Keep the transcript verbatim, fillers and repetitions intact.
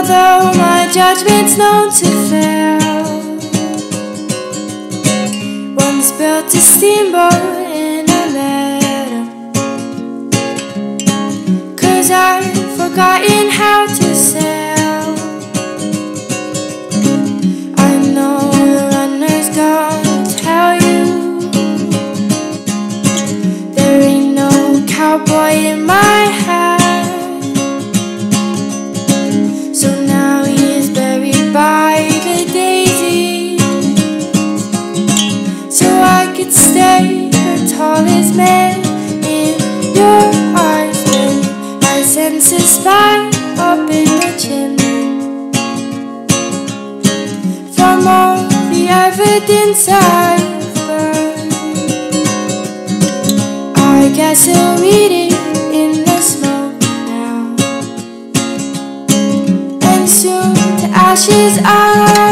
although my judgment's known to fail. Once built a steamboat in a meadow, 'cause I've forgotten how to sail. I know the runner's gonna tell you there ain't no cowboy in my hat. So now he is buried by the daisies, so I could stay the tallest man in your eyes when I sense a spot up in the chimney. From all the evidence I've burned, I guess I'll read it in the smoke now, and soon to ashes I